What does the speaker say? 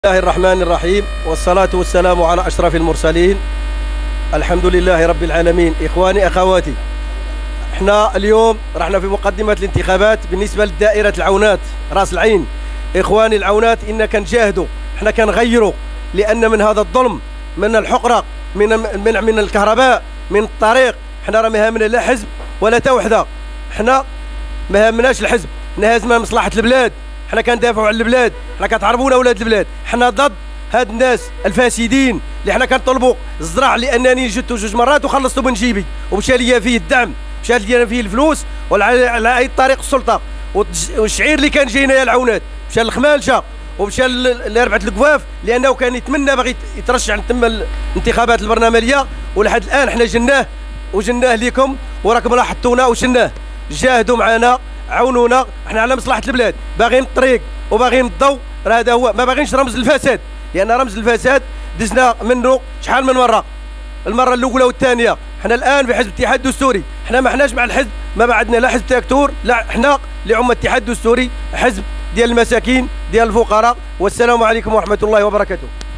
الله الرحمن الرحيم، والصلاة والسلام على أشرف المرسلين. الحمد لله رب العالمين. إخواني أخواتي، احنا اليوم رحنا في مقدمة الانتخابات بالنسبة لدائرة العونات راس العين. إخواني العونات، إن كنجاهدوا، احنا كنغيروا، لأن من هذا الظلم، من الحقرة، من الكهرباء، من الطريق، احنا راه ما هامنا لا حزب ولا تا وحدة. احنا ما هامناش الحزب، احنا هازمنا مصلحة البلاد، احنا كندافعوا على البلاد، احنا كتعرفونا ولاد البلاد، احنا ضد هاد الناس الفاسدين اللي احنا كنطلبوا الزرع، لانني جدت جوج مرات وخلصته من جيبي ومشى ليا فيه الدعم، مشى ليا فيه الفلوس، وعلى اي طريق السلطه، والشعير اللي كان جاينا يا العونات مشى للخمالشه ومشى لربعه الكفاف، لانه كان يتمنى باغي يترشح تم الانتخابات البرلمانيه، ولحد الان احنا جناه لكم، وراكم لاحظتونا وجناه. جاهدوا معنا، عاونونا، احنا على مصلحه البلاد، باغيين الطريق وباغيين الضوء، راه هذا هو، ما باغينش رمز الفساد، لان رمز الفساد دزنا منه شحال من مره، المره الاولى والثانيه. احنا الان في حزب الاتحاد الدستوري، احنا ما حناش مع الحزب، ما بعدنا لا حزب تاكتور، لا، احنا اللي عم الاتحاد الدستوري، حزب ديال المساكين ديال الفقراء. والسلام عليكم ورحمه الله وبركاته.